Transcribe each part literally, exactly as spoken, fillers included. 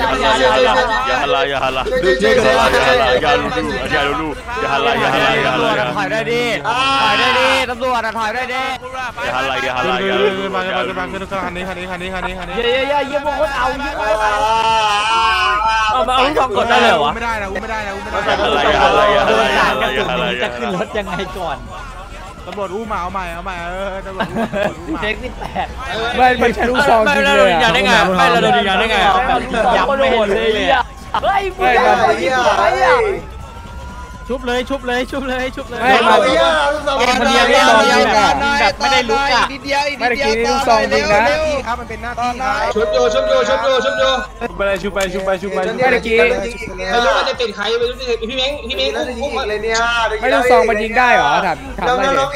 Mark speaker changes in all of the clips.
Speaker 1: อย่าฮัลลาอย่าฮัลลาอย่าลูลูอย่าลูลูอย่าฮัลลาอย่าฮัลลาอย่าฮัลลา
Speaker 2: ถอยได้ดิถอยได้ดิตำรวจถอยได้ดิ
Speaker 1: อย่าฮัลลาอย่าฮัลลาอย่าลูลูอย่าลูลู
Speaker 3: คันนี้คันนี้คันนี้คันนี้คันนี้
Speaker 2: เย้เย้เย้พวกคนเอาเยอะเอามาเอาลูกกดได้เลยวะ
Speaker 3: ไม่ได้นะอุ้มไม่ได้นะอุ้มไม่ได้
Speaker 1: อย่าฮัลลาอย่าฮัลลาอย่าฮัลลาอย่าฮัลลาอย่าฮัลลา
Speaker 2: จะขึ้นรถยังไงก่อน
Speaker 3: ตำรวจอุ้มมาเอาใหม่เอาใหม่เออตำรวจอุ้ม
Speaker 2: เด็กนี่แปด
Speaker 4: ไม่ไม่ใช่ลูกซองจริงเลย
Speaker 2: ได้ไงไม่เราโดนยิงได้ไงยับไม่เห็นเลยอ่ะเฮ้ยมึงอะไรอ่ะชุบเลยชุบเลยชุบเลยชุบเลย
Speaker 4: ไม่มา
Speaker 5: เยอะ
Speaker 4: เกมเดียวไม่ซองจริงอ่ะ
Speaker 2: แบบไม่ได้ลุกอ่ะ
Speaker 6: นิดเดียวอีก
Speaker 4: ไม่ได้กินลูกซองจริงนะ
Speaker 3: ครับมันเป็นหน้าที่ครับ
Speaker 6: ชุบโยชุบโยชุบโยชุบโย
Speaker 3: ชุบไปเลยชุบไปชุบไปชุบไป
Speaker 4: ไม่ได้กิน
Speaker 3: ไม่รู้ว่าจะติดใครไม่รู้พี่เม้งพี่เม้ง
Speaker 5: แล้วจะยิงอีกเลยเนี่ย
Speaker 4: ไม่ลูกซองมันยิงได้เหรอถามถาม
Speaker 5: แล้ว
Speaker 4: ได้
Speaker 5: แล้ว
Speaker 4: ดิ
Speaker 5: ไ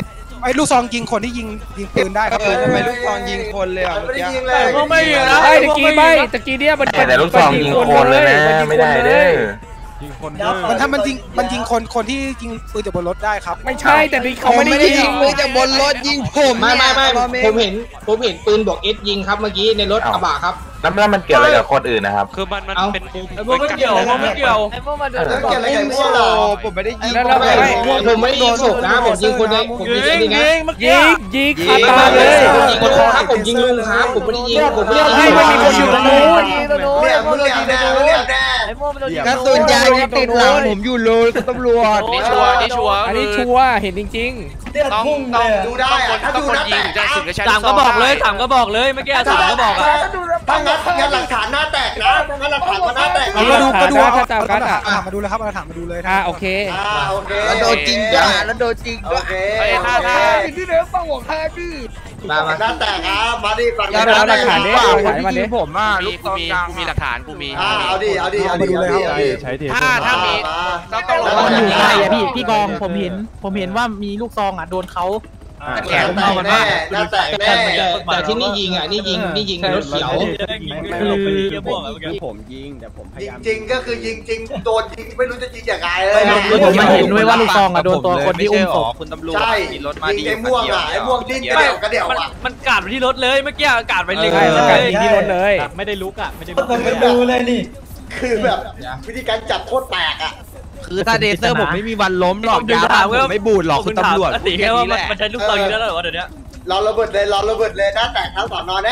Speaker 3: ไอ้ลูกซองยิงคนที่ยิงยิงปืนได้ครับ
Speaker 6: เออทำไมลูกซองยิงคนเลยอ่ะ
Speaker 5: ไม่ได้ยิงเล
Speaker 2: แต่
Speaker 5: ย
Speaker 2: พวกไม่ยิงนะ
Speaker 4: ไอ้ตะกี้ไม่ตะกี้เนี่ยมัน
Speaker 7: แต่ลูกซองยิงคนเลยนะไม่ได้เด้อ
Speaker 3: ยิงคนมันถ้ามันยิงมันยิงคนคนที่ยิงปืนจากบนรถได้ครับ
Speaker 4: ไม่ใช่แต่นี่เขาไม่ได้ยิง
Speaker 6: เลยจะบนรถยิงผม
Speaker 3: ไม่ไม่ไม่ผมเห็นผมเห็นปืนบอกเอสยิงครับเมื่อกี้ในรถกระบะครับ
Speaker 7: แล้วมันเกี่ยวอะไรกับคนอื่นนะครับ
Speaker 1: คือมันมันเป็นมุม
Speaker 2: ไอ้พวกไม่เกี่ยวพวกไม่เกี่ยว
Speaker 8: ไอ้พวกมาเดิน
Speaker 5: แล้วเกี่ยวอะไรกับพวกเรา
Speaker 6: ผมไม่ได้ยิง
Speaker 4: แล้วเราไม่
Speaker 3: ผมไม่ได้ยิงศพนะผมยิงคนในผมยิงคนนี้นะ
Speaker 4: ยิงยิงคาตาเลย
Speaker 3: ยิงคนครับผมยิงลุงครับผมไม่ได้ยิงผมไม่ได้
Speaker 4: ให้
Speaker 3: ยิง
Speaker 4: มันมีคนอยู่ตรงนู้น
Speaker 5: เนี่ยมึงเรียกแน่มึงเรียกแน่
Speaker 8: ไอ้พวกมันโดนยิง
Speaker 6: กระสุนยางยังติดหลังผมอยู่เลยคุณตำรวจ
Speaker 1: นี่ชัวร์นี่ชัวร์
Speaker 4: อันนี้ชัวร์เห็นจริง
Speaker 9: เลือด
Speaker 1: ต้อง
Speaker 9: พุ่งเล
Speaker 1: ต้อง
Speaker 9: ย
Speaker 5: ดูได้อะถ้า
Speaker 1: ต้อง
Speaker 5: ดู
Speaker 1: คน
Speaker 5: นะ
Speaker 1: ยิ
Speaker 5: แต่
Speaker 1: งจะถึงจะใช้
Speaker 2: สามก็บอกเลยสามก็บอกเลยเมื่อกี้สามก็บอกอ่ะ
Speaker 5: ถ้างั้นงั้นหลักฐานหน้าแตกนะถ้างั้นหลักฐานมันหน้าแตก
Speaker 4: เอา
Speaker 5: นะ
Speaker 4: มาดูก็ดูถ้าตามกันอ่ะ
Speaker 3: มาดูเลยครับเอาถามมาดูเลย
Speaker 4: ๆอ่าโอเค
Speaker 5: อ่าโอเค
Speaker 6: แล้วโดนจริงจ้ะแล้วโดนจริง
Speaker 5: โอเค
Speaker 1: เฮ้ยถ้าถ้า
Speaker 6: ที่เดิมฟังหัวข้าดิ
Speaker 5: มาหน้าแตกอ่ะมาดิฝั่ง
Speaker 4: เอาเอาหลักฐานดิเอาหลักฐานมาดิ
Speaker 6: ผมอ่ะ
Speaker 1: มีกูมีกูมีหลักฐานกูมี
Speaker 5: อ่าเอาดิเอาดิเอาดิเอาดิเอาดิ
Speaker 3: ใช้เท
Speaker 1: ถ้าถ้ามีต้องต้องลง
Speaker 2: มันอยู่
Speaker 1: มา
Speaker 2: ใกล้อะพี่พี่กองผมเห็นผมเห็นว่ามีลูกซองอ่ะโดนเขา
Speaker 5: แขนเข้ามันแน่หน้าแตกแน่
Speaker 3: แต่ที่นี่ยิงอ่ะนี่ยิงนี่ยิงรถเขียว
Speaker 2: คือ
Speaker 4: ผมยิงแต่ผมพ
Speaker 5: ยิ
Speaker 4: ยาง ยาม
Speaker 5: จริงก็คือยิงจริงโดนยิงไม่รู้จะยิงอย่างไรเลย
Speaker 2: ผมมาเห็นด้วยว่าลูกซองอ่ะโดนตัวคนที่อุ้มศพ
Speaker 6: คุณตำรวจ
Speaker 5: ใช่
Speaker 6: มีรถมา
Speaker 5: ยิงไอ้ม่วงอ่ะไอ้ม่วงดิ้นกระเดี่ยวกระเดี่ยวอ่ะ
Speaker 2: มันกาดไปที่รถเลยเมื่อกี้กาดไปเลย
Speaker 4: ใช่สกัดยิงที่รถเลย
Speaker 2: ไม่ได้ลุกอ่ะไม่ได้
Speaker 9: ก็
Speaker 2: ลุก
Speaker 9: ต้องไปดูเลยนี่
Speaker 5: คือแบบวิธีการจับโคตรแตกอ่ะ
Speaker 6: คือถ้าเดเซอร์ผมไม่มีวันล้มหรอกยาบ้าผมไม่บูดหรอกคุณตำรวจ
Speaker 2: ตีแค่ว่ามันใช้ลูกซองอยู่แล้วเหรอเดี๋ยวนี้
Speaker 5: รอระเบิดเลยรอระเบิดเลยหน้าแตกทั้งสอนอแน่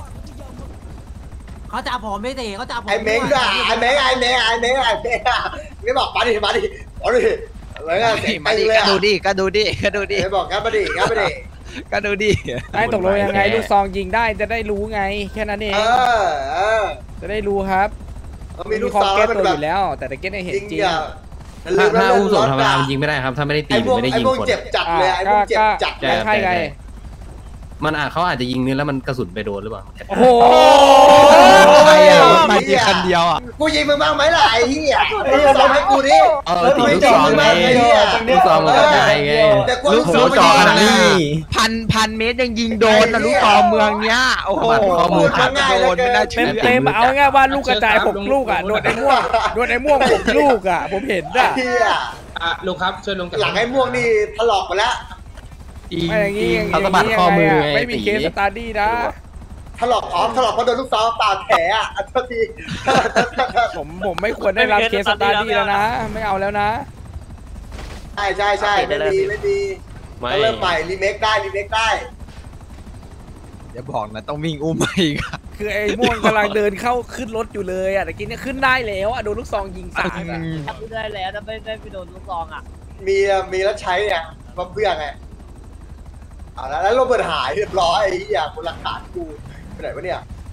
Speaker 8: เขาจับผมไม่เตะเขาจับผม
Speaker 5: ไอ้เม้งด้วยไอ้เม้งไอ้เม้งไอ้เม้งไอ้เม้งไม่บอกมาดิมาดิมาดิอะไรกันเสียง
Speaker 6: มา
Speaker 5: ตึ
Speaker 6: ดิ
Speaker 5: งเลย
Speaker 6: ก็
Speaker 5: อ่ะ
Speaker 6: ดูดิก็ดูดิก็ดูดิ
Speaker 5: ไม่บอกงั้นมาดิงั้นมาดิ
Speaker 6: ก็ดูดิ
Speaker 4: ไอ้ตกลงยังไงลูกซองยิงได้จะได้รู้ไงแค่นั้นเอ
Speaker 5: เอง อเออ
Speaker 4: จะได้รู้ครับ
Speaker 5: มัน
Speaker 4: มี
Speaker 5: มีลูก
Speaker 4: คอม
Speaker 5: ซอง
Speaker 4: เก็
Speaker 5: แล้
Speaker 4: ต
Speaker 5: วมัน
Speaker 4: ตัว
Speaker 5: แบ
Speaker 4: อบ ยู่แล้ว แต่ตะเก็ตได้เห็น
Speaker 5: จริง
Speaker 4: จริง
Speaker 5: อ่ะ
Speaker 10: ถ้าถ้าอุ้มศพธรรมดามันยิงไม่ได้ครับถ้าไม่ได้ตี
Speaker 5: ไอ้
Speaker 10: ห
Speaker 5: พ
Speaker 10: รื
Speaker 5: ว
Speaker 10: อก ไม่ได้
Speaker 5: ไอ้
Speaker 10: ยิง
Speaker 5: พวก
Speaker 10: คน
Speaker 5: เจ็บจัดเลยไอ้พวกเจ็บจัด
Speaker 4: ก็ใช่ไง
Speaker 10: มันอาจเขาอาจจะยิงเนื้อแล้วมันกระสุนไปโดนหรือเปล่า
Speaker 4: โอ้โห
Speaker 6: ใครอ่ะมาตีคันเดียวอ่ะ
Speaker 5: กูยิงมึงบ้างไหมล่ะไอ้เหี้ยลูกซองให้กูดิ
Speaker 10: เออตีลูกซองไงลูกซองมันกระจายไง
Speaker 5: แต่กู
Speaker 10: ลู
Speaker 5: ลู
Speaker 10: ก
Speaker 5: กซ
Speaker 10: ลู
Speaker 5: อง
Speaker 10: กซอง
Speaker 5: ไม่
Speaker 10: อัน
Speaker 5: ยิง
Speaker 10: นี้
Speaker 6: พันพันเมตรยังยิงโดนนะลูกต่อเมืองเนี้ยโอ้โหข้อมูลขาดโดนไม่น่าเชื่
Speaker 4: เต็
Speaker 6: อ
Speaker 4: มเต็มๆเอาง่ายๆว่าลูกกระจายหกลูกอ่ะโดนไอ้ม่วงโดนไอ้ม่วงหกลูกอ่ะผมเห็น
Speaker 5: ไอ้
Speaker 4: อ่ะ
Speaker 5: เหี้ย
Speaker 3: อ่ะลุงครับช่วยลุง
Speaker 5: หลังไอ้ม่วงนี่ถลอกหมดแล้ว
Speaker 4: ไม่อย่างงี้อย่าง
Speaker 10: เขาสะบัดข้อมือไง
Speaker 4: ไม่มีเคสสตาร์ดี้นะ
Speaker 5: ถลอกอ๋อถลอกเพราะโดนลูกซองปาดแผลอ่ะอันโทษที
Speaker 4: ผมผมไม่ควรได้รับเคสสตาร์ดี้แล้วนะ ไม่เอาแล้วนะ
Speaker 5: ใช่ใช่ใช่ไม่ดีไม่ดี
Speaker 10: ไม่
Speaker 5: ต้องเริ่มใหม่รีเมคได้รีเมคได้
Speaker 6: อย่าบอกนะต้องวิ่งอุ้มมาอีก
Speaker 4: คือไอ้ม่วงกำลังเดินเข้าขึ้นรถอยู่เลยอ่ะแต่กี้เนี่ยขึ้นได้แล้วอ่ะโดนลูกซองยิงตายอ่ะ
Speaker 8: จับได้แล้วถ้าไม่ได้ไปโดนลูกซองอ่ะ
Speaker 5: มีอะมีแล้วใช้เนี่ยมาเพื่อไงเอาแล้วแล้วโรเบิร์ตหายเรียบร้อยไอ้เหี้ยคนหลักฐานกูไปไหนวะเนี่ย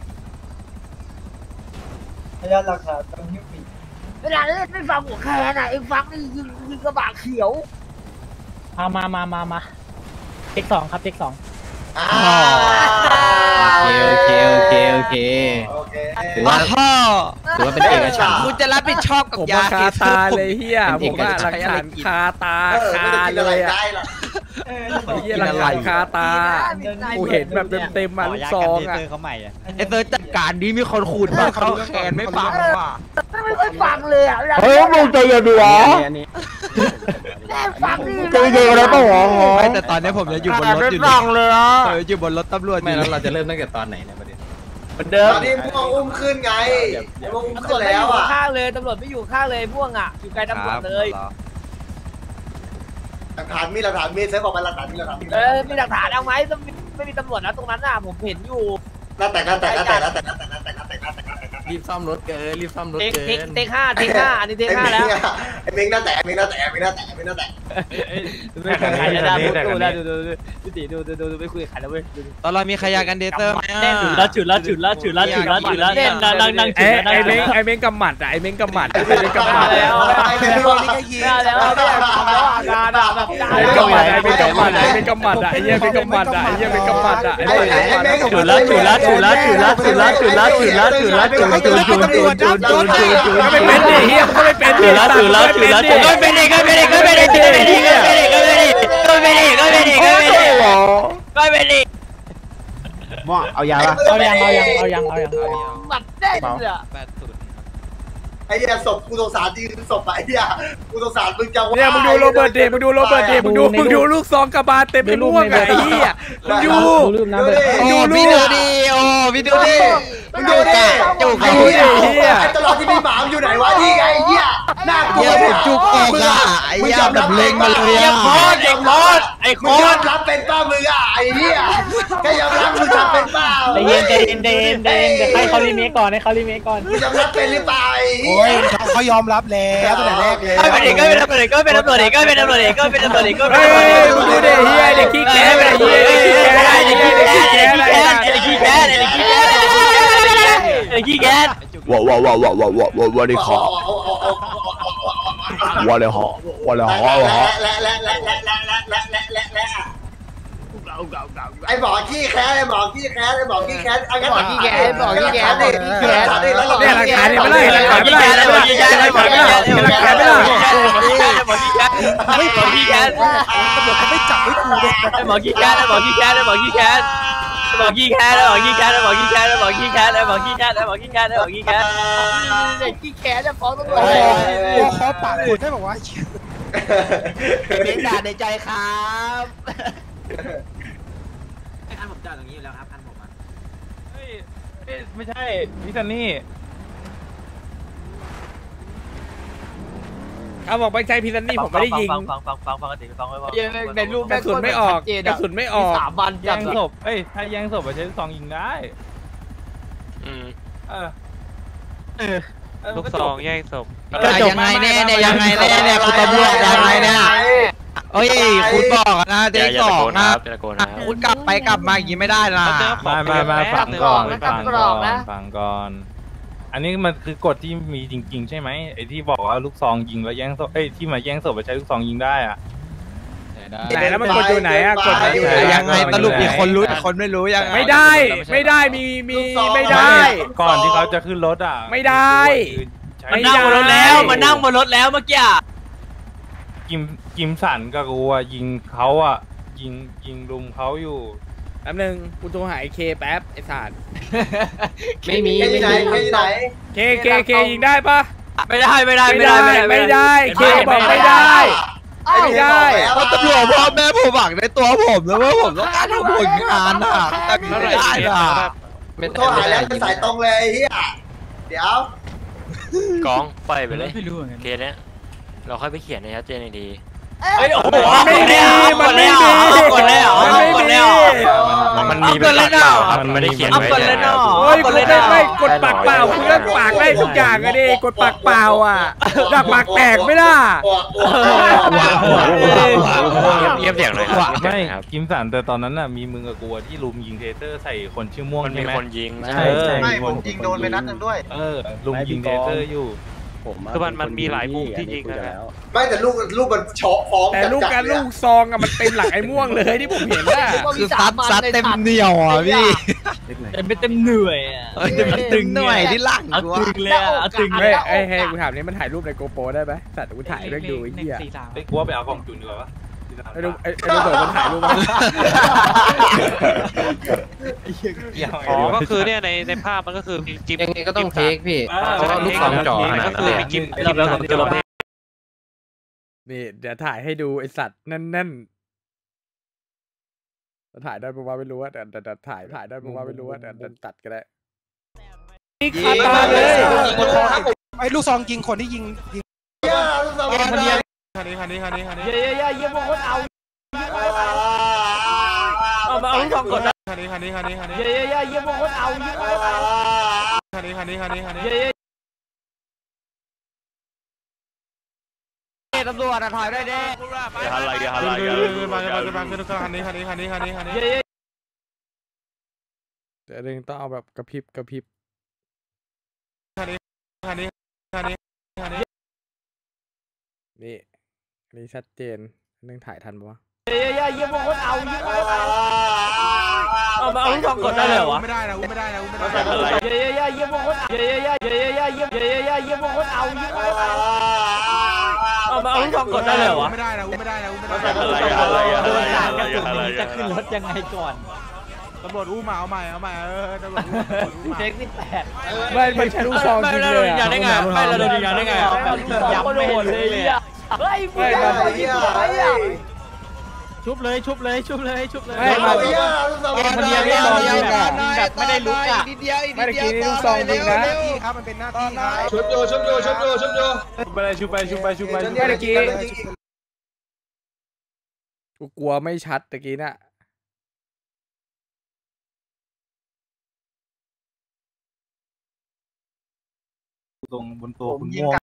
Speaker 9: พยานหลักฐานต้องหิ้วปี
Speaker 8: เวลาเล่นไม่ฟังหัวแคนอ่ะไอ้ฟังนี่ยิงยิงกระบะเขียว
Speaker 2: เอามามามามาเทคสองครับเทคสอง
Speaker 5: อ่า
Speaker 10: โอเคโอเคโอเคโอเค
Speaker 5: โอเค
Speaker 10: ถือว่าถือว่าเป็นเอกฉันท์
Speaker 6: คุณจะรับผิดชอบกับ
Speaker 4: ผม
Speaker 6: ยา
Speaker 4: ว่าคาตาเลยเฮียผมว่าหลักฐานคาตา
Speaker 5: เออ
Speaker 4: คา
Speaker 5: ไม่ต้องกิน
Speaker 4: เล
Speaker 5: อะไร
Speaker 4: ยอ่ะ
Speaker 5: ได้หรอก
Speaker 9: เออ
Speaker 4: เฮียหลักฐานคาตากูเห็นแบบเต็มๆมาลูกซองอ่ะ
Speaker 6: ไอเตอร์จัดการดีมีคนขูดมาเขาแขนไม่ฟังหรอวะ
Speaker 8: ไม่ค่อยฟังเลยอ่ะ
Speaker 7: เฮ้ยมึงใจเย็นดิวะ
Speaker 10: อันนี้
Speaker 8: แม่ฟังนี่
Speaker 7: ใจเย็นอะไรป่าวะ
Speaker 6: ไม่แต่ตอนนี้ผมจะอยู่บนรถอยู่
Speaker 7: ฟังเลยอ่ะ
Speaker 6: เอออยู่บนรถตำรวจอ
Speaker 10: ไม่
Speaker 6: ยู่
Speaker 10: แล้วเราจะเริ่มตั้งแต่ตอนไหนเนี่ยประเด็น
Speaker 7: เหมือนเดิม
Speaker 5: ตอนนี้ม่วงอุ้มขึ้นไงม่วงอุ้ม
Speaker 8: ตำร
Speaker 5: ขึ้
Speaker 8: วจ
Speaker 5: น
Speaker 8: ไม่อ
Speaker 5: แล้ว
Speaker 8: ยู่
Speaker 5: อ่ะ
Speaker 8: ข้างเลยตำรวจไม่อยู่ข้างเลยพวกอ่ะอยู่ไกลตำรวจเลย
Speaker 5: หลักฐานมีหลักฐานมีเซฟบอกมาหลักฐานมีหลักฐานมี
Speaker 8: เออมีหลักฐานเอาไหมไม่มีตำรวจนะตรงนั้นน่ะผมเห็นอยู่
Speaker 5: หน้าแตกหน้าแตกหน้าแตกหน้าแตกหน้าแตกหน้าแตกหน้าแตกหน้าแตกหน้าแตก
Speaker 10: รีบซ่อมรถเกินรีบซ่อมรถ
Speaker 8: เทค
Speaker 10: เกิ
Speaker 8: เทคน เทคห้าเทคห้าอันนี้เทค
Speaker 5: ไอ้
Speaker 8: ห้า
Speaker 5: เม้
Speaker 8: แล้ว
Speaker 5: งอะไอ้เม้งหน้าแตกไอ้เม้งหน้าแตกไอ้เม้งหน้าแตกไอ้เม้งหน้าแตก
Speaker 2: ไม่ใครจะได้พูดดูแล้วดูดูดูดูดิดูดูดูดูไปคุยกับใครแล้วเว้ย
Speaker 6: ตอนเรามีขยากันเดเตอร์ไหม
Speaker 2: แน่นจุดละจุดละจุดละจุดละจุดละจุดละนั่งนั่งนั่งจุ
Speaker 4: ไอ้
Speaker 2: ดละ
Speaker 4: ไอ้เม้งไอ้เม้งกำหมัดอ่ะไอ้เม้งกำหมัดไอ้เม้งกำหมัด
Speaker 8: แล้ว
Speaker 5: ไอ้เม้งนี่ก็ยิง
Speaker 8: แล้วไม่ได้ทำแล้วอ่ะงานอ่ะแบบ
Speaker 4: ไอ้เม้งกำหมัดไอ้เม้งกำหมัดไอ้เม้งกำหมัดอ่ะไอ้เหี้ยเม้งกำหมัดอ่ะไอ้เหี้ยเม้งกำหมัดอ่ะไอ้เม้งกำหมัด
Speaker 2: จุดละจุดละจุดละจุดละจุดละจุดละจุดละจุดละจุดจุดจุดจุดจุดจุดจุดจุด
Speaker 4: ก็ไม่เป็นดิเฮียก็ไม่เป็น
Speaker 2: จุดละจุดละจุดละจุด
Speaker 4: ก็ไม่เป็นดิก็ไม่เป็นดิก็ไม่เป็นดิก็ไม่เป็นดิก็ไม่เป็นดิก็ไม่เป็นดิก็ไม่เป็นดิก็ไม่เป็นดิ
Speaker 2: ไม่เป็นดิ
Speaker 7: มั่วเอายาป่ะ
Speaker 2: เอายังเอายังเอายังเอายังเอายัง
Speaker 8: บัดเด้งเลย
Speaker 1: แปดศูนย์
Speaker 5: ไอ้เนี่ยศพกูสงสารจริงศพไอ้เนี่ยกูสงสารมึงจังวะ
Speaker 4: เนี่ยมึงดูโรเบิร์ตเดมึงดูโรเบิร์ตเดมึงดูมึงดูลูกซองกระบาลเต็มไปม่วงไงไอ้เหี้ยมึงดู
Speaker 3: รูปน้ำ
Speaker 5: ดู
Speaker 3: เลย
Speaker 5: ดิ
Speaker 4: ดูลู
Speaker 10: พี่
Speaker 4: ก
Speaker 10: ดูดิโอ้พี่ดูดิ
Speaker 5: มึงดูดิ
Speaker 10: จุก
Speaker 5: ไอ้
Speaker 10: จุก
Speaker 5: เหี้ยไอ้ตลอดที่มีหมาอยู่ไหนวะนี่ไงไอ้เหี้ยน่ากลัว
Speaker 10: จุกออกอ่ะไอ้ยาแบบเล็งมาเลยอ่ะ
Speaker 2: เด็กมอสไอ้ค
Speaker 5: มึงยอมรับเป็นป้ามึงอ่ะไอ้เหี้ยแค่ยอมรับมึงทำเป็นเปล่า
Speaker 2: ใจเย็นใจเย็นใจเย็นใจเย็นเดี๋ยวให้เขารีเมคก่อนให้เขารีเมคก่อน
Speaker 5: มึงยอมรับเป็นหรือเปล่าไอ้
Speaker 3: โอ้
Speaker 5: เหี้
Speaker 3: ย
Speaker 5: ย
Speaker 3: เขายอมรับแล้วตั้งแต่แรกเลย
Speaker 2: ก็เป็นเด็กก็เป็นตำรวจก็เป็นตำรวจก็เป็นตำรวจก็เป็นตำรวจก็เป็น
Speaker 4: เฮ้
Speaker 2: ตำรวจ
Speaker 4: ยมึงดูเด็กเหี้ยเด็กขี้แค้นเด็กขี้แค้นเด็กขี้แค้นเด็กขี้แค้นอะไร
Speaker 2: เด็กขี้แค้นเด็กขี้แค้นเด็กขี้แค้น
Speaker 7: ว้าวว้าวว้าวว้าวว้าวว้าววันนี้ขอวันเลยขอวันเลยขอ
Speaker 5: และและและและและและและและและและไอ้หมอขี้แค้นไอ้หมอขี้แค้นไอ้หมอขี้แค้นไอ้หมอขี้แค้นหมอขี้แค้นดิขี้แค้นดิแล้วเรา
Speaker 4: เนี่ยหลักฐานเนี่ยไม่ได้หลักฐานไม่ได้หลักฐานไม่ได้หลักฐานไม่ได้หลักฐานไม่ได้
Speaker 2: หมอขี้แค้นหมอขี้แค้น
Speaker 3: ตำรวจเขาไม่จับให้กูเลย
Speaker 2: หมอขี้แค้นหมอขี้แค้นหมอขี้แค้นหมอขี้แค้นหมอขี้แค้นหมอขี้แค้นหมอขี้แค้นหมอขี้แค้นหมอขี้แค้นหมอขี้แค้น
Speaker 8: เด็กขี้แค้นจะฟ้องตำรวจ
Speaker 3: โอ้
Speaker 8: เลย
Speaker 3: โหคอปากกูได้บอกว่า
Speaker 7: เม้นด่าในใจครับ
Speaker 2: ไม่ใช่พี่ซันนี่
Speaker 4: เอาบอกไปใช้พิซันนี่ผมไม่ได้ยิง
Speaker 2: ฟังฟังฟังฟังฟังติฟังไว้ว่า
Speaker 8: ในรูป
Speaker 4: กระสุนไม่ออกกระสุนไม่ออก
Speaker 8: สามวัน
Speaker 2: แย่งศพเอ้ยถ้าแย่งศพใช้ซองยิงได้
Speaker 1: อืม
Speaker 2: เออ
Speaker 1: ลูกซองแย่งศพ
Speaker 10: ยังไงเนี่ยเนี่ยยังไงเนี่ยเนี่ยคุณตำรวจยังไงเนี่ยเอ้ยคุณบอกนะเด็กสองนะคุณกลับไปกลับมาอย่างนี้ไม่ได้นะ
Speaker 2: มามามาฟังก่อนฟังก่อนฟังก่อนอันนี้มันคือกฎที่มีจริงๆใช่ไหมไอ้ที่บอกว่าลูกซองยิงแล้วแย่งศพเอ้ยที่มาแย่งศพไปใช้ลูกซองยิงได้อ่ะ
Speaker 4: ไหนแล้วมันกดอยู่ไหนอะกดอยู่ไหน
Speaker 10: ยังไงสรุปมีคนรู้แต่คนไม่รู้ยังไง
Speaker 4: ไม่ได้ไม่ได้มีมีไม่ได้
Speaker 2: ก่อนที่เขาจะขึ้นรถอ่ะ
Speaker 4: ไม่ได้
Speaker 2: มันนั่งบนรถแล้วมันนั่งบนรถแล้วเมื่อกี้กิมกิมสันกับกูอ่ะยิงเขาอ่ะยิงยิงลุมเขาอยู่
Speaker 4: แป๊บนึงกูโทรหาไอ้เคแป๊บไอ้สัตว์
Speaker 10: ไม่มี
Speaker 5: แค่ที่ไหนแค่ที่ไหน
Speaker 4: เคเคเคยิงได้ปะ
Speaker 2: ไม่ได้ไม่ได้
Speaker 4: ไม่ได้ไม่ได้เคบอกไม่ได้ ไม่ได้
Speaker 10: เพราะตำรวจพ่อแม่ผมหวังในตัวผมแล้วว่าผมต้องการทำผลงานอ่ะแต่ไม่ได้อ่ะ
Speaker 5: โทรหาแล้วจะสายตรงเลยไอ้เหี้ยเดี๋ยว
Speaker 1: กองปล่อยไปเลยเคสเนี้ยเราค่อยไปเขียนในชัดเจนดี
Speaker 2: เฮ้ยโอ้โห
Speaker 4: มันไม่มีมันไม่มี
Speaker 2: กดแล้ว
Speaker 4: มันไม่
Speaker 2: กด
Speaker 4: มี
Speaker 2: แล้ว
Speaker 1: มันมีเป็นปากเปล่าครับมันไม่ได้เขียนไว้
Speaker 2: กดเลยเนาะ
Speaker 4: โอ้ยกูไม่ไม่กดปากเปล่ากูเลือกปากได้ทุกอย่างอะดิกดปากเปล่าอ่ะดักปากแตกไม่ล่ะ
Speaker 1: เงียบเสียงเลยครับ
Speaker 2: ไม่กิมสันแต่ตอนนั้นน่ะมีมึงกับกูที่ลุมยิงเทเตอร์ใส่คนชื่อม่วง
Speaker 1: มันมี
Speaker 2: ใช่ไหม
Speaker 1: คนยิง
Speaker 2: ใช่ใช่
Speaker 5: ไม่ผมยิงโดนไปนัดหนึ่งด้วย
Speaker 2: เออลุมยิงเทเตอร์อยู่
Speaker 1: คือมันมันมีหลายมุมที่ยิงกันนะ
Speaker 5: ไม่แต่ลูกลูกมันเฉาะฟ้อง
Speaker 4: แต่ลูกการลูกซองอะมันเต็มหลังไอ้ม่วงเลยที่ผมเห็นน่ะ
Speaker 10: คือซัดซัดเต็มเหนียวอ่ะพี่
Speaker 2: เต็มไปเต็มเหนื่อยอ่ะ
Speaker 10: ตึงหน่อยที่หลัง
Speaker 2: เอา
Speaker 10: กู
Speaker 2: ตึงเลยอ่ะเอาตึงเล
Speaker 4: เฮ้
Speaker 2: ย
Speaker 4: ยไอ้เฮ้ยกูถามนี้มันถ่ายรูปในโกโปรได้ไหมสัตว์กูถ่ายเรื่องดูไอ้เหี้ย
Speaker 2: ไอ้กูว่าไปเอาของจุนดีกว่าปะ
Speaker 4: ไอ้ดูไอ้ไอ้ดูเบิร์ดมันถ่ายรูปมา
Speaker 1: อ๋อก็คือเนี่ยในในภาพมันก็คือมีจิ๊บ
Speaker 10: ยังไงก็ต้องเทคพี่
Speaker 1: เพราะว่าลูกซองจ่อขนาดนั้นมีจิ๊บเราเราเรา
Speaker 4: นี่เดี๋ยวถ่ายให้ดูไอ้สัตว์แน่นๆถ่ายได้ปะว่าไม่รู้ว่าแต่แต่ถ่ายถ่ายได้ปะว่าไม่รู้ว่าแต่ตัดก็ได้นี่คาตาเลย
Speaker 3: ไอ้ลูกซองยิงคนที่ยิงยิง
Speaker 5: คนเดียว
Speaker 3: คันนี้คันนี้คันนี้คันนี้
Speaker 8: เย้เย้เย้พวกคนเอา
Speaker 2: เอามาเอาลูกซองกดนะ
Speaker 3: คันนี้คันนี้คันนี้คันนี้
Speaker 8: เย้เย้เย้เย้พวกคนเอา
Speaker 3: คันนี้คันนี้คันนี้คันนี้
Speaker 8: เย้เย้
Speaker 10: ตำรวจถ่ายได้เด้
Speaker 1: อย่าอะไรอย่าอะไรอย่า
Speaker 3: มาจะมาจะมาขึ้นคันนี้คันนี้คันนี้คันนี้คันนี้
Speaker 8: เย้เย้
Speaker 4: เดี๋ยวเรื่องต้องเอาแบบกระพริบกระพริบ
Speaker 3: คันนี้คันนี้คันนี้คันนี้
Speaker 4: นี่อันนี้ชัดเจนเรื่องถ่ายทันปะวะ
Speaker 8: เย้เย้เย้พวกคนเอา
Speaker 2: เอามาเอาลูกซองกดได้เลยวะ
Speaker 3: ไม่ได้นะไม่ได้นะไม่ได้
Speaker 8: เย้เย้เย้เย้พวกคนเย้เย้เย้เย้เย้เย้เย้เย้เย้เย้พวกคนเอา
Speaker 2: เอา
Speaker 10: เอามาเอาลูกซองกดได้เลยวะ
Speaker 3: ไม่ได้นะอุ้มไม่ได้นะอุ้มไม่ได้
Speaker 10: อะไรอะอะไรอะอะไรอะอะไรอะจะขึ้นรถยังไงก่อน
Speaker 3: ตำรวจอุ้มมาเอาใหม่เอาใหม่เออตำรวจอุ้มมา
Speaker 10: เช็คสิบแปด
Speaker 4: ไม่ไม่ใช่ลูกซองจริงเลย
Speaker 10: อย่า
Speaker 4: อะ
Speaker 10: ได้ไงไม่เราโดนยิงได้ไงยับไม่หมดเลยอ่ะเฮ้ยมึงอย่าไปยิงไปอ่ะชุบเลยชุบเลยชุบเลยชุบเลย
Speaker 4: ไม่มา
Speaker 5: เหี้ยลูกซอง
Speaker 4: คนเดียวไม่ซองจริงอะ
Speaker 10: แบบไม่ได้ลุกอ่ะ
Speaker 4: ไม่ได้กินลูกซองจริงนะ
Speaker 3: ครับมันเป็นหน้าที่ครับ
Speaker 5: ชุบอยู่ชุบอยู่ชุบอยู่ชุบอยู่
Speaker 2: ชุบไปเลยชุบไปชุบไปชุบไป
Speaker 4: ไม่ได้กินกูกลัวไม่ชัดตะกี้น่ะ
Speaker 2: ตรงบนตัวคุณม่วง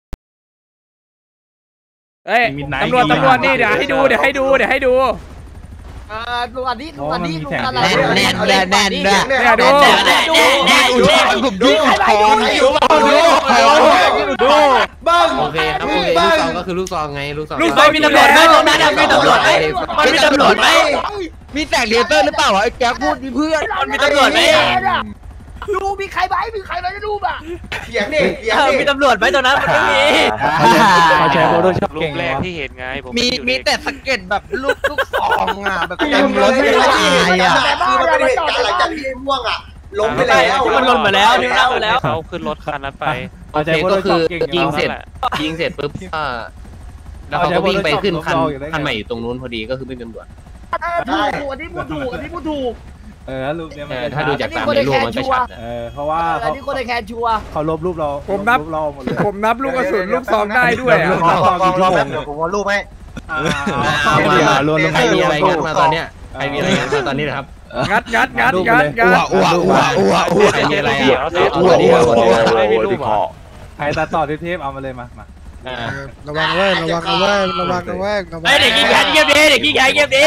Speaker 4: เอ้ย
Speaker 2: มีไนท์
Speaker 4: ตำรวจ
Speaker 2: มี
Speaker 4: ตำรวจ
Speaker 2: มี
Speaker 4: นี่เดี๋ยวให้ดูเดี๋ยวให้ดูเดี๋ยวให้ดู
Speaker 8: อ่าลุงอันนี้ลุงอันนี้ลุงอะไร
Speaker 10: แน่นแน่นแน่นด้วย
Speaker 4: เนี่ยดู
Speaker 10: แน่นดูผมดูของอยู่ดูดู
Speaker 5: บ้าง
Speaker 10: โอเคครับโอเคลูกซองก็คือลูกซองไงลูกซอง
Speaker 4: ลูกซองมีตำรวจไหมตรงนั้นมีตำรวจไหม
Speaker 10: มันมีตำรวจไหมมีแสงเลเซอร์หรือเปล่าวะไอ้แกพูดมีเพื่อนมันมีตำรวจไหม
Speaker 8: ดูมีใครไหมมีใครไหมจะดูป่ะ
Speaker 5: เถียงดิเถียงดิ
Speaker 10: มีตำรวจไหมตรงนั้นมันไม่มี
Speaker 2: เขาใช้โฟโต้ช็อป
Speaker 1: รู
Speaker 2: เก่ง
Speaker 1: ปแรก
Speaker 2: วะ
Speaker 1: ที่เห็นไงผม
Speaker 10: มีมีแต่สเก็ตแบบลูกลูกซองอ่ะแบบ
Speaker 5: เต็
Speaker 10: เต็
Speaker 5: ม
Speaker 10: ม
Speaker 5: ร
Speaker 10: ร
Speaker 5: ถ
Speaker 10: ถ
Speaker 5: ไม่
Speaker 10: ไม่
Speaker 5: ได้
Speaker 10: ได้
Speaker 5: อ่ะ
Speaker 10: อ่ะ
Speaker 5: คือมันเป็นเหตุการณ์หลังจากที่ม่วงอ่ะล้มไปแล้ว
Speaker 10: มันลงมาแล้วนิ้วนั่งไปแล้ว
Speaker 1: เขาขึ้นรถคันนั้นไป
Speaker 2: เขาใช้โฟโต้ช็อปเก่ง
Speaker 11: ยิงเสร็จ
Speaker 1: นั่นแหละ
Speaker 11: ยิงเสร็จปุ๊บก็แล้วเขาก็วิ่งไปขึ้นคันคันใหม่อยู่ตรงนู้นพอดีก็คือไม่เป็นตำรวจ
Speaker 8: ถูกอันนี้พูดถูกอันนี้พูดถูก
Speaker 2: เออรูปเนี้ยมัน
Speaker 11: เออถ้าดูจากตามในรูปมันก็ชัดนะ
Speaker 2: เออเพราะว่า
Speaker 8: อัน
Speaker 2: เขา
Speaker 8: นี้คนในแคนชัวร์
Speaker 2: เขาลบรูปเรา
Speaker 4: ผมนับ
Speaker 2: ลรูปเราหมดเลย
Speaker 4: ผมนับลูกกระสุนลูกซองได้ด้วยอ่ะ
Speaker 5: กองกองรอแป๊บเดี๋ยวผมเอารูปให้
Speaker 11: เอามา
Speaker 2: เดี๋ยวรวมลง
Speaker 11: ใคร
Speaker 2: ให้
Speaker 11: มี
Speaker 2: ดู
Speaker 11: อะไรงัดมาตอนเนี้ยใครมีอะไรงัดมาตอนนี้นะครับ
Speaker 4: งัดงัดงัดงัดงัด
Speaker 11: อ้วอ้วอ้วอ้วใครมีอะไรอ่ะอ้วดีกว่าคนอื่น
Speaker 2: ไม่มีรูปใครตัดต่อเทปๆเอามาเลยมามา
Speaker 3: ระวังเว้ยระวังนะเว้ยระวังนะเว้ยระวัง
Speaker 10: ไอเด็กขี้แขนเงียบดิเด็กขี้แขนเงียบดิ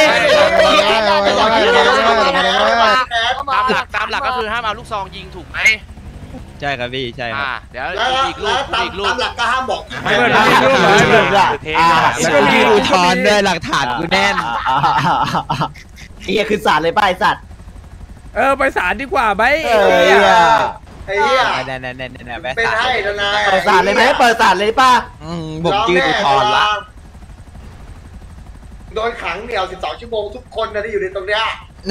Speaker 1: ตามหลักตามหลักก็คือห้ามเอาลูกซองยิงถูกไหม
Speaker 10: ใช่ครับพี่ใช่ครับ
Speaker 1: อ่าเดี๋ยว
Speaker 5: แล้ว
Speaker 1: อีกรู
Speaker 5: แล้
Speaker 1: ป
Speaker 5: วตาม
Speaker 1: อีกรู
Speaker 5: ตา
Speaker 1: ป
Speaker 5: มหลักก็ห้ามบอก
Speaker 4: ไม่เป็นไรลูก
Speaker 2: ไม่เป็นไร
Speaker 1: เทปนะ
Speaker 10: แล้วก็มีอุทธรณ์ด้วยหลักฐานกูแน่น
Speaker 7: เฮียคือสารเลยป้ายสัตว์
Speaker 4: เออไปศาลดีกว่าไหม
Speaker 7: เออเฮีย
Speaker 5: ไอ้เหี้ย
Speaker 10: แน่นแน่นแน่นแน่น
Speaker 5: เป็นให้ทนาย
Speaker 7: เปิดสารเลยไหมเปิดสารเลยป่ะ
Speaker 10: ผมยื่นอุทธรณ์ละ
Speaker 5: โดนขังเหนี่ยวสิบสองชั่วโมงทุกคนนะที่อยู่ในตรงเนี้ย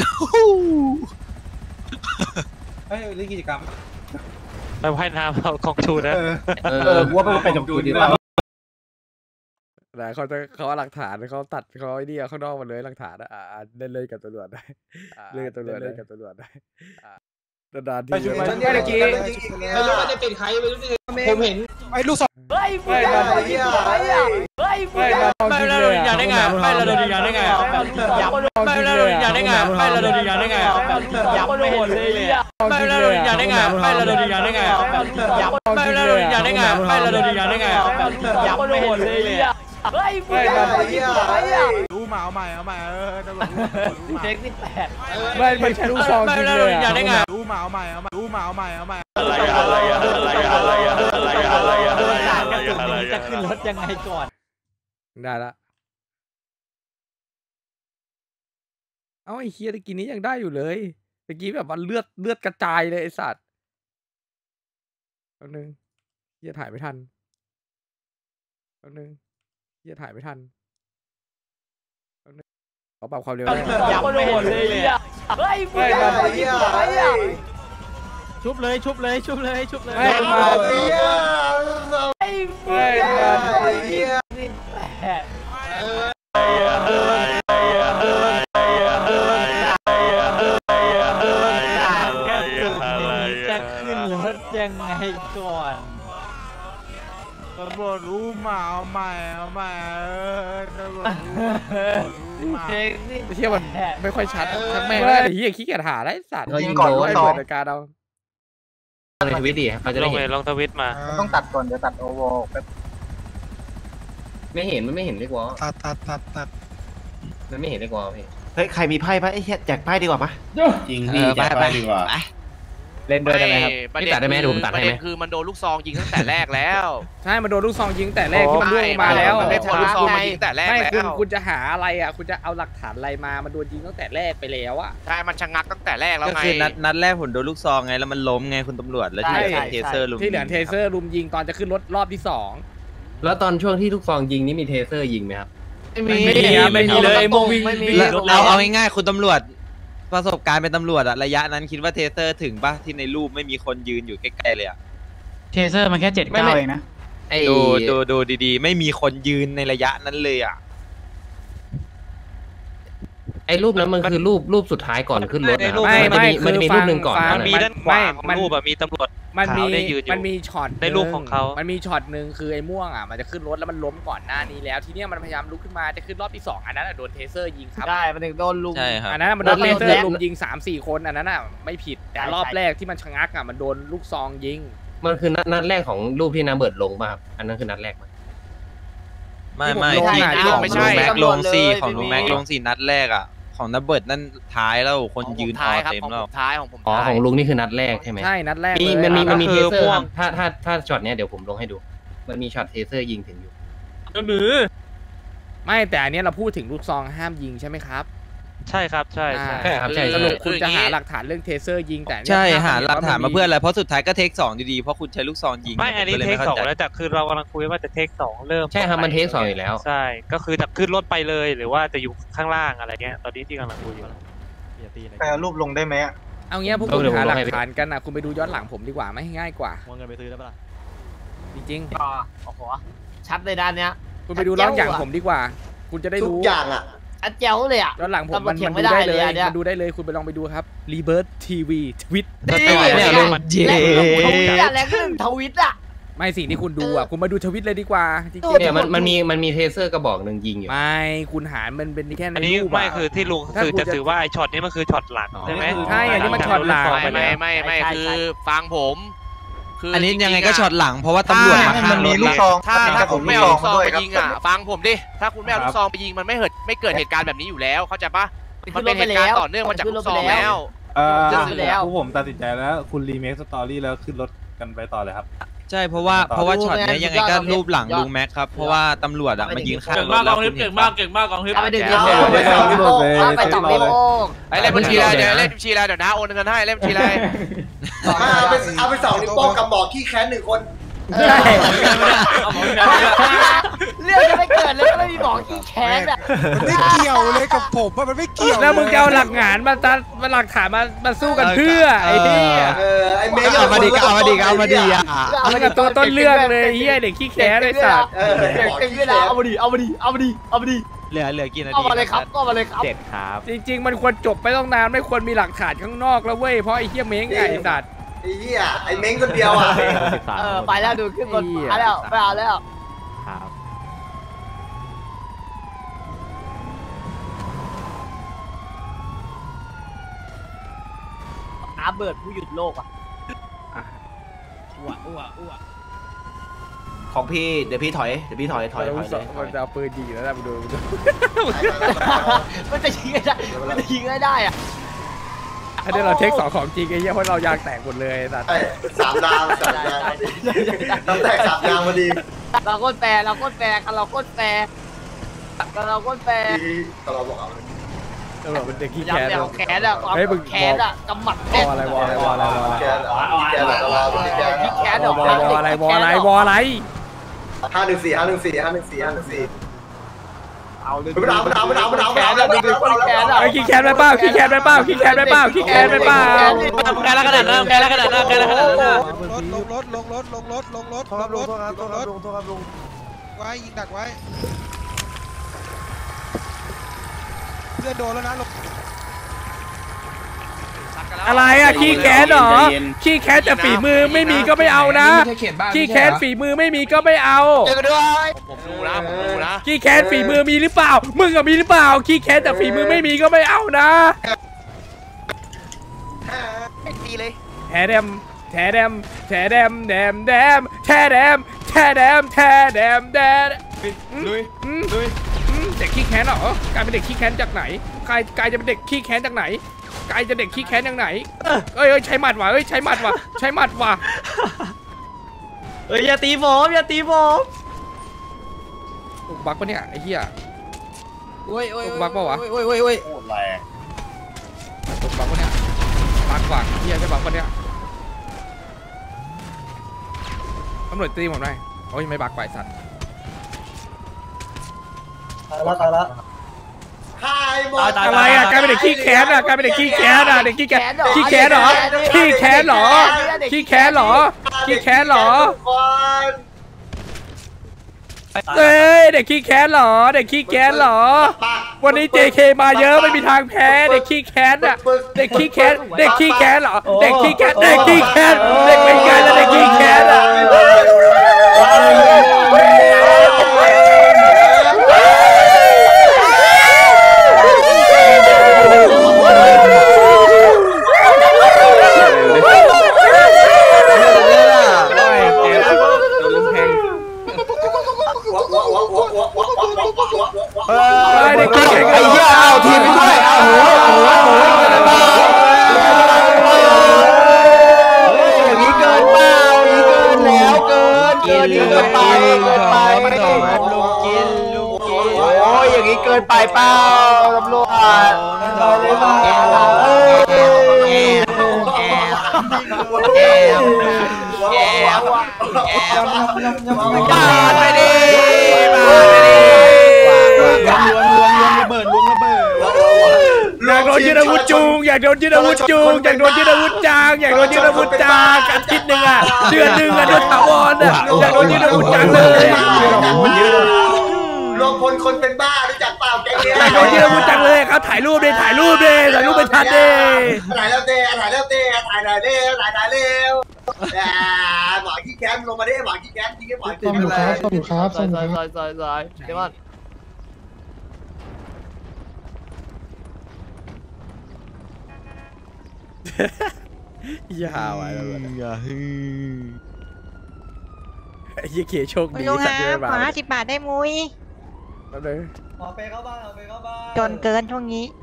Speaker 2: เฮ้ยเล่นกิจกรรม
Speaker 1: ไปว่ายน้ำเอากองชูนะ
Speaker 2: เออ
Speaker 11: เอ
Speaker 7: เออ
Speaker 11: อ
Speaker 7: กูว่าไปจบกูดีกว่า
Speaker 4: แต่เขาจะเขาเอาหลักฐานเขาตัดเขาไอ้นี่เอาข้างนอกมาเลยหลักฐานอ่ะอ่าเล่นเล่นกับตำรวจได้เล่นกับตำรวจได้กับตำรวจได้นานๆที
Speaker 2: ไปชุบไป
Speaker 4: ไม่ได้กี้
Speaker 5: ไม่รู้ว่าจะเป็นใครไม่รู้สิผมเห็น
Speaker 3: ไอ้ลูกซอง
Speaker 8: เฮ้ยมึงอย่าไปยิงไปอ่ะเฮ้ยมึง
Speaker 4: ไม่
Speaker 8: อย่า
Speaker 4: เรา
Speaker 10: ไม่
Speaker 4: จริง
Speaker 10: เรา
Speaker 4: เลย
Speaker 10: อย่า
Speaker 4: อ่ะ
Speaker 10: ได้ไงไม่เราโดนยิงได้ไง
Speaker 8: ยับ
Speaker 10: ไม่เราอย่าได้ไงไม่เราโดนยิงได้ไง
Speaker 8: ยับไม่หมดเลยอ่ะ
Speaker 10: ไม่เราอย่าได้ไงไม่เราโดนยิงได้ไง
Speaker 8: ยับ
Speaker 10: ไม่เราอย่าได้ไงไม่เราโดนยิงได้ไง
Speaker 8: ยับไม่หมดเลยอ่ะเฮ้ยมึงอย่าไปยิงไปอ่ะ
Speaker 3: รู้มาเอาใหม่เอาใหม่เออตำรวจรู้มา
Speaker 8: เช็คสิบแปด
Speaker 4: ไม่ไม่ใช่ลูกซองจริงเลย
Speaker 10: อย่า
Speaker 4: อ่ะ
Speaker 10: ได้ไง
Speaker 3: รู้มาเอาใหม่เอาใหม่รู้มาเอาใหม่เอาใหม่
Speaker 2: อะไรอะไรอะไรอะไรอะไรอะไรอะไร
Speaker 10: จะขึ้นรถยังไงก่อน
Speaker 4: ได้ละเอ้าไอ้เฮียตะกี้นี้ยังได้อยู่เลยตะกี้แบบว่าเลือดเลือดกระจายเลยไอ้สัตว์แป๊บนึงเฮียถ่ายไม่ทันแป๊บนึงเฮียถ่ายไม่ทันแป๊บนึงขอปรับความเร็วได้
Speaker 8: ยับไม่หมดเลยอ่ะเฮ้ยมึงอย่าไปยิงไปอ่ะ
Speaker 10: ชุบเลยชุบเลยชุบเลยชุบเลย
Speaker 4: ไม่มา
Speaker 5: เหี้ย
Speaker 8: เฮ้ยมึงอย่าไปยิงสิบแปด
Speaker 10: จะขึ้นรถยังไงก่อน
Speaker 3: ตำรวจรู้มาเอาใหม่เอาใหม่เออตำรวจรู้มา
Speaker 10: เช็คสิ
Speaker 4: ไอ้เฮียมันไม่ค่อยชัดทั้งแม่งแล้วไอ้เฮียขี้เกียจหาไรสัตว์
Speaker 11: เขายิง
Speaker 4: ก่อน
Speaker 11: โดน
Speaker 4: ไอ้เปิดรายการเอา
Speaker 11: ในทวิตดิเขาจะ
Speaker 1: ล
Speaker 11: ได้
Speaker 1: ง
Speaker 11: เห็
Speaker 1: เลย
Speaker 11: น
Speaker 1: ลองทวิตมา
Speaker 7: ต้องตัดก่อนเดี๋ยวตัดโอเวอร์แป๊บ
Speaker 11: ไม่เห็นมันไม่เห็นดีกว่า
Speaker 3: ตัดตัดตัดตัด
Speaker 11: มันไม่เห็นดีกว่าพี่
Speaker 7: เฮ้ยใครมีไพ่ปะไอ้เหี้ยแจกไพ่ดีกว่าปะ
Speaker 11: จริงพี่แจกไปดีกว่า
Speaker 10: เล่นด้วยได้ไหมครับ
Speaker 1: ประ
Speaker 11: พี่ตัดได้ไหมเดี๋ยวผมตัดให้ไหม
Speaker 1: ประเด็นคือมันโดนลูกซองยิงตั้งแต่แรกแล้ว
Speaker 4: ใช่มันโดนลูกซองยิงแต่แรกที่มันล่วงลงมาแล้ว
Speaker 1: มันไม่พอลูกซองมายิงแต่แรก
Speaker 4: ไม่
Speaker 1: แล้
Speaker 4: คุณ
Speaker 1: ว
Speaker 4: คุณจะหาอะไรอ่ะคุณจะเอาหลักฐานอะไรมามันโดนยิงตั้งแต่แรกไปแล้วอ่ะ
Speaker 1: ใช่มันชะงักตั้งแต่แรกแล้ว
Speaker 10: ก็
Speaker 1: ไง
Speaker 10: คือนัดนัดแรกผมโดนลูกซองไงแล้วมันล้มไงคุณตำรวจแล้วที่เหลือเทเซอร์ลุม
Speaker 4: ที่เหลือเทเซอร์ลุมยิงตอนจะขึ้นรถรอบที่สอง
Speaker 11: แล้วตอนช่วงที่ลูกซองยิงนี่มีเทเซอร์ยิงไหมครับ
Speaker 10: ไม่มี
Speaker 8: ไม่มีไม่มีเลยไอ้โมวิ่งไม่มี
Speaker 6: เราเอาง่ายๆคุณตำรวจประสบการณ์เป็นตำรวจอะระยะนั้นคิดว่าเทเซอร์ถึงปะที่ในรูปไม่มีคนยืนอยู่ใกล้ๆเลยอะ
Speaker 8: เทเซอร์มันแค่เจ็ดเก้าเองนะ
Speaker 6: ดูดูดูดีๆไม่มีคนยืนในระยะนั้นเลยอะ
Speaker 11: ไอ้รูปนั้นมันคือรูปรูปสุดท้ายก่อนขึ้นรถนะครับ
Speaker 4: ไม่ไม่
Speaker 11: มันจะมีรูปหนึ่งก่อน
Speaker 2: มันมีด้านขวาของรูปอะมีตำรวจ
Speaker 4: มันมี
Speaker 2: ขาวได้ยืนอยู่
Speaker 4: มันมีช็อต
Speaker 2: ในรูปของเขามั
Speaker 4: มันมีช็อตหนึ่งคือไอ้ม่วงอ่ะมันจะขึ้นรถแล้วมันล้มก่อนหน้านี้แล้วทีเนี้ยมันพยายามลุกขึ้นมาจะขึ้นรอบที่สองอันนั้นอะโดนเทเซอร์ยิงครับ
Speaker 8: ได้มันถึงโดนลุม
Speaker 6: ใช่ครับ
Speaker 4: อันนั้นอะมันโดนเทเซอร์ลุมยิงสามสี่คนอันนั้นอ่ะไม่ผิดแต่รอบแรกที่มันชะงักอ่ะมันโดนลูกซองยิง
Speaker 11: มันคือนัดนัดแรกของรูปที่น้าเบิร์ดลงป่ะครับอันนั้นคือนัดแรกไหม
Speaker 6: ไม่ไม่
Speaker 4: ที่ผมลง
Speaker 6: ที่
Speaker 4: อะ
Speaker 6: ที่
Speaker 4: ที่
Speaker 6: ของ
Speaker 4: ผม
Speaker 6: ลุงแม็กลงสี่
Speaker 8: เลย
Speaker 6: ของลุง
Speaker 8: ไม่มี
Speaker 6: แม็กลงสี่นัดแรกอะของนับเบิร์ดนั่นท้ายแล้วคนยืน
Speaker 1: ท้าย
Speaker 6: อ
Speaker 1: ครับ
Speaker 6: เต็ม
Speaker 1: ของ
Speaker 6: แล้
Speaker 1: ผ
Speaker 6: ว
Speaker 1: มท้ายของผม
Speaker 11: อ๋อ
Speaker 1: ท้าย
Speaker 11: ของลุงนี่คือนัดแรกใช่ไหม
Speaker 4: ใช่นัดแรก
Speaker 11: มี
Speaker 4: เลย
Speaker 11: มันมีมันมี
Speaker 2: ก็
Speaker 11: เท
Speaker 2: คือ
Speaker 11: เซอร์
Speaker 2: ม่ว
Speaker 11: ค
Speaker 2: ง
Speaker 11: รับถ้าถ้าถ้าช็อตเนี้ยเดี๋ยวผมลงให้ดู มันมีช็อตเทเซอร์ยิงถึงอยู่
Speaker 2: หรือ
Speaker 4: ไม่แต่อันเนี้ยเราพูดถึงลูกซองห้ามยิงใช่ไหมครับ
Speaker 2: ใช่ครับใช่ใช่
Speaker 4: อ่า
Speaker 11: ใช่ครับใช่
Speaker 4: สรุปคุณจะหาหลักฐานเรื่องเทเซอร์ยิงแต่เนี่ย
Speaker 6: ใช่
Speaker 4: ภพ
Speaker 6: หาหลักฐานมาเพื่อ
Speaker 4: ว่
Speaker 6: อะไรเพราะสุดท้ายก็เทคสองดีๆเพราะคุณใช้ลูกซองยิง
Speaker 2: ไม่อันนี้
Speaker 6: ก็เลย
Speaker 2: เทค
Speaker 6: ไม่
Speaker 2: สอง
Speaker 6: เข้าใจ
Speaker 2: แล้วแต่คือเรากำลังคุยว่าจะเทคสองเริ่ม
Speaker 11: ใช่ครับมันเทคสองอยู่แล้ว
Speaker 2: ใช่ก็คือจะขึ้นรถไปเลยหรือว่าจะอยู่ข้างล่างอะไรเงี้ยตอนนี้ที่กำลังคุยอยู่
Speaker 3: ใครเอารูปลงได้ไหมอะ
Speaker 4: เอางี้พวก
Speaker 11: เอา
Speaker 4: คุณ
Speaker 11: เดี๋ยวผม
Speaker 4: หาหลั
Speaker 11: ลงให้
Speaker 4: กฐานกันนะคุณไปดูย้อนหลังผมดีกว่าไหมง่ายกว่า
Speaker 3: วางเงินไปซื้อได้ปะล่ะ
Speaker 4: จริง
Speaker 8: อ๋อโอ้โหชัดเลยด้านเนี้ย
Speaker 4: ๆคุณไปดูย้อนหลังผมดีกว่า คุณจะได้
Speaker 5: ทุก
Speaker 4: รู้
Speaker 5: อย่างอ่ะ
Speaker 8: อันเจ๋วเลยอ่ะ
Speaker 4: ย้อนหลังผม
Speaker 8: ตำรว
Speaker 4: มั
Speaker 8: จ
Speaker 4: น
Speaker 8: เถีย
Speaker 4: มั
Speaker 8: ง
Speaker 4: น
Speaker 8: ไม่
Speaker 4: ดู
Speaker 8: ได้
Speaker 4: ได้เลย
Speaker 8: เลยอันเนี้ย
Speaker 4: มันดูได้เลยคุณไปลองไปดูครับ Rebirth ที วี ทวิต
Speaker 8: นี่
Speaker 6: เนี่ยลงเจ
Speaker 8: ทวิตอะแล้วก็ทวิตอะ
Speaker 4: ไม่สิ่งที่คุณดูอ่ะคุณมาดูทวิตเลยดีกว่าจริง
Speaker 11: เนี่ยมันมันมีมันมีเทเซอร์กระบอกหนึ่งยิงอยู่
Speaker 4: ๆไม่คุณหามันเป็นแค่ใน
Speaker 2: อันนี้
Speaker 4: รูป
Speaker 2: ไม่
Speaker 4: อะ
Speaker 2: คือที่ลุง
Speaker 4: ถ้า
Speaker 2: คือ
Speaker 4: คุณ
Speaker 2: จะ
Speaker 4: จะ
Speaker 2: ถือว่าไอช็อตนี้มันคือช็อตหลักใช่ไหม
Speaker 4: ใช่อันนี้มันช็อตหลัก
Speaker 2: ไป
Speaker 1: ไม่
Speaker 2: แล้ว
Speaker 1: ไม่ไม่
Speaker 8: ใช่
Speaker 1: คือ
Speaker 8: ใช่
Speaker 1: ฟังผมคือ
Speaker 6: อันนี้
Speaker 1: จริๆ
Speaker 6: ยังไงก็
Speaker 1: ะ
Speaker 6: ช็อตหลังเพราะว่าตำรวจมาข้างรถ
Speaker 1: ถ้าถ้าคุณไม่เอาลูกซองไปยิงอ่ะฟังผมดิถ้าคุณไม่เอาลูกซองไปยิงมันไม่เกิดไม่เกิดเหตุการณ์แบบนี้อยู่แล้วเข้าใจปะมันเป็นเหตุการณ์ต่อเนื่องมาจากลูกซองแล้ว
Speaker 3: เออ
Speaker 1: จะซื้อแล้ว
Speaker 3: ผู้ผมตัดสินใจแล้ว คุณรีเมคสตอรี่แล้วขึ้นรถกันไปต่อเลยครับ
Speaker 6: ใช่เพราะว่าเพราะว่าช็อตเนี้ยยังไงก็รูปหลัง
Speaker 8: ยอด
Speaker 6: ลุงแม็กครับเพราะว่าตำรวจอะมายืนข้างรถ
Speaker 2: เก่งมาก
Speaker 6: แล้วคุณเห็นปะ
Speaker 2: เก่งมากกองทิพย์
Speaker 8: เอาไปดึง
Speaker 1: แจ๋
Speaker 8: เดียว
Speaker 1: ว
Speaker 8: ไปสองลิโป้เอาไปสองลิโป้
Speaker 1: ไอ้เล่นบัญชีอะไรเดี๋ยวเล่นบัญชีอะไรเดี๋ยวน้าโอนเงินให้เล่นบัญชีอะไร
Speaker 5: เอาไปเอาไปสองนิ้วโป้งกับบอกขี้แค้นหนึ่งคน
Speaker 8: เออเรื่องจะไม่เกิดเลยก็ไม่มีบอกขี้แค้นอ่ะ
Speaker 3: ไม่เกี่ยวเลยกับผมอะมันไม่เกี่ยว
Speaker 4: แล้วมึงจะเอาหลักฐานมาตัดมาหลักฐานมามาสู้กันเพื่อไอ้เนี่ย
Speaker 5: เออไอ้เมย์
Speaker 6: เอามาดีก็เอามาดีก็เอามาดีอะ
Speaker 4: มึงกับตัวต้นเรื่องเลยเฮียเด็กขี้แค้นเลยสัตว์
Speaker 5: เออ
Speaker 8: เก่งเก่งด้วยนะเอามาดิเอามาดิเอามาดิเอามาดิ
Speaker 6: เหลือเหลือกี่นาที
Speaker 8: เอามาเลยครับเอามาเลยครับ
Speaker 2: เจ็ดครับ
Speaker 4: จริงๆมันควรจบไปต้องนานไม่ควรมีหลักฐานข้างนอกแล้วเว้ยเพราะไอ้เฮียเม้งไงไอ้สัตว์
Speaker 5: ไอ้เหี้ยไอ้เม้งคนเดียวอ่ะ
Speaker 8: เออไปแล้วดูขึ้นบนฟ้าแล้วไปเอาแล้ว
Speaker 2: ครับ
Speaker 8: อาเบิร์ดผู้หยุดโลกอ่ะ
Speaker 7: ของพี่เดี๋ยวพี่ถอยเดี๋ยวพี่ถอยถอยถอยเลย
Speaker 4: มันจะเอาปืนยิงแล้วนะมึงดูมึงดู
Speaker 8: มันจะยิงได้มันจะยิงได้ได้อ่ะ
Speaker 4: อันนี้เราเทคสองของจริงไอ้เหี้ยเพราะเรายางแตกหมดเลยไอ้สัตว์
Speaker 5: ไอ้สามดาวสามดาวน้ำแตกสามดาวพอดี
Speaker 8: เราโคตรแฟร์เราโคตรแฟร์กันเราโคตรแฟร์เราโคตรแฟร์
Speaker 5: ที่ตลอดบอกเอา
Speaker 4: ตำรวจเป็นเด็กขี้
Speaker 8: ยำ
Speaker 4: แค้น
Speaker 8: แต่ของแขนอ่ะความ
Speaker 4: เฮ้ยมึง
Speaker 8: แขนอ่ะกำหมัด
Speaker 4: วออะไรวออะไรวออะไรวออะไร
Speaker 5: แกนแกนตลอดแกน
Speaker 8: แขนดอก
Speaker 4: วออะไรวออะไรวออะไร
Speaker 5: ห้าหนึ่งสี่ห้าหนึ่งสี่ห้าหนึ่งสี่ห้าหนึ่งสี่
Speaker 8: เอาเลย
Speaker 5: ไม่เอาไม่เอาไม่เอาไม่เอา
Speaker 8: แขนอ่ะดูคนแขนอ่ะ
Speaker 4: ไอ้ขี้แค้นไปเปล่าขี้แค้นไปเปล่าขี้แค้นไปเปล่าขี้แค้นไปเปล่า
Speaker 2: แกแล้วขนาดนั้นแกแล้วขนาดนั้นแกแล้วขนาดนั้น
Speaker 3: รถลงรถลงรถลงรถลงรถลงรถลงรถลงไว้ยิงดักไว้เพื่อนโดนแล้วนะลง
Speaker 4: อะไรอะขี้แค้นเหรอขี้แค้นแต่ฝีมือไม่มีก็ไม่เอานะขี้แค้นฝีมือไม่มีก็ไม่เอา
Speaker 8: เจอกันด้วย
Speaker 1: ผมดูนะผมดูนะ
Speaker 4: ขี้แค้นฝีมือมีหรือเปล่ามึงอะมีหรือเปล่าขี้แค้นแต่ฝีมือไม่มีก็ไม่เอานะ
Speaker 1: ไม่ดีเลย
Speaker 4: แทแดมแทแดมแทแดมแดมแดมแทแดมแทแดมแทแดมแดมลุยลุยเด็กขี้แค้นเหรอกลายเป็นเด็กขี้แค้นจากไหนกลายกลายจะเป็นเด็กขี้แค้นจากไหนกลายจะเด็กขี้แค้นจากไหนเอ้ยเอ้ยใช้หมัดว่ะเอ้ยใช้หมัดว่ะใช้หมัดว่ะ
Speaker 10: เฮ้ยอย่าตีผมอย่าตีผม
Speaker 4: ถูกบักปะเนี่ยไอ้เหี้ย
Speaker 10: โอ้ยโอ้ย
Speaker 4: บักปะวะ
Speaker 10: โอ้ยโอ้ยโอ้ย
Speaker 4: ถูกบักปะเนี่ยบักว่ะเหี้ยใช่บักปะเนี่ยตำรวจตีผมหน่อยโอ้ยไม่บักไปสัตว์
Speaker 9: ตายละตายละ
Speaker 5: หายหมด
Speaker 4: อะไรอ่ะกลายเป็นเด็กขี้แค้นอ่ะกลายเป็นเด็กขี้แค้นอ่ะเด็กขี้แค้นขี้แค้นเหรอขี้แค้นเหรอขี้แค้นเหรอขี้แค้นเหรอเอ้ยเด็กขี้แค้นเหรอเด็กขี้แค้นเหรอวันนี้ เจ เค มาเยอะไม่มีทางแพ้เด็กขี้แค้นอ่ะเด็กขี้แค้นเด็กขี้แค้นเหรอเด็กขี้แค้นเด็กขี้แค้นเด็กเป็นไงแล้วเด็กขี้แค้นอ่ะไอ้เหี้ยเอาทีมไปด้วยเอาโหโหอย่างนี้เกินเปล่าอย่างนี้เกินแล้วเกินเกินเกินไปเกินไปลุงกินลุงกินโอ้ยอย่างนี้เกินไปเปล่าตำรวจแอบแอบปาดไปดิปาดไปดิอยากโดนยึดอาวุธจูงอยากโดนยึดอาวุธจูงอยากโดนยึดอาวุธจางอยากโดนยึดอาวุธจางอาทิตย์หนึ่งอ่ะเดือนหนึ่งอ่ะโดนถาวรอ่ะอยากโดนยึดอาวุธจางเลย
Speaker 5: รวมพลคนเป็นบ้ารู้จักเปล่าแกเนี่ย
Speaker 4: อยากโดนยึดอาวุธจางเลยครับถ่ายรูปดิถ่ายรูปดิถ่ายรูปเป็นชัดดิ
Speaker 5: ถ่ายแล้วเต้ถ่ายแล้วเต้ถ่ายหน่อยเร็วถ่ายหน่อยเร็วหมอขี้แค้นลงมาดิหมอขี้แค้นจริงหมอขี้แค้นเลย
Speaker 8: ซอยซอยซอยซอยซอยซอยเดี๋ยวก่อน
Speaker 4: อย่าไว้แล้วอย่าฮึไอ้ยี่เขโชคดีสัตว์เยอะมากขอห้าสิบบาทได้มุ้ยมาเลย
Speaker 9: หมอเปเข้าบ้านหมอเปเข้าบ้าน
Speaker 12: จนเกินช่วงนี้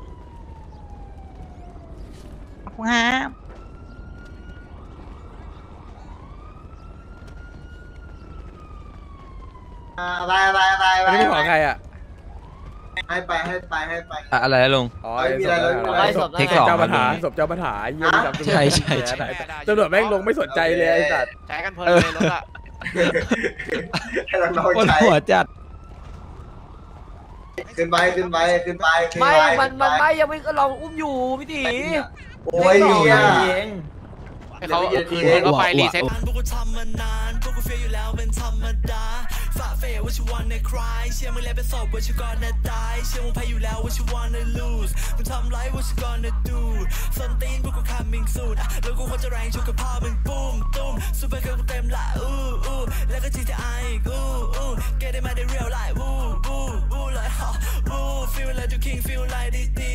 Speaker 12: ขอบคุณฮะ
Speaker 5: ไปไปไปไป
Speaker 4: ไม่ขอใครอ่ะ
Speaker 5: ให้ไปให้ไปให้ไป
Speaker 6: อะไรลุง
Speaker 4: อ๋อศพเจ้าปัญหาศพเจ้าปัญหาเยี่ยมใช่ใช่ใช่ตำรวจแม่งลงไม่สนใจเลยไอ้สัตว์
Speaker 1: ใช้กันเพลินเลยรถอะ
Speaker 5: ให้เราน้องใช้
Speaker 6: หัวจัด
Speaker 5: ขึ้นไปขึ้นไปขึ้นไป
Speaker 8: ไม่มันมันไม่ยังไม่เราอุ้มอยู่พี่ตี
Speaker 5: โอ้ยเนี่ย
Speaker 1: เขาคืนเขาไปรีเซ็ต
Speaker 13: พวกกูทำมานานพวกกูเฟียอยู่แล้วเป็นธรรมดาฝ่าเฟยว่าชิวันในคลายเชื่อมึงแล้วเป็นศพว่าชิวก่อนนะตายเชื่อมึงแพ้อยู่แล้วว่าชิวันใน lose มึงทำไรว่าชิวก่อนนะ do ส้นตีนพวกกู coming soon แล้วกูควรจะแรงชกกับพ่อมึงปุ้มตุ้มซูเปอร์เกิร์ลกูเต็มละอู้อู้แล้วก็ จี ที ไอ อีกอู้อู้ get it มาได้ real life อู้อู้อู้เลยฮะอู้ feel like the king feel like this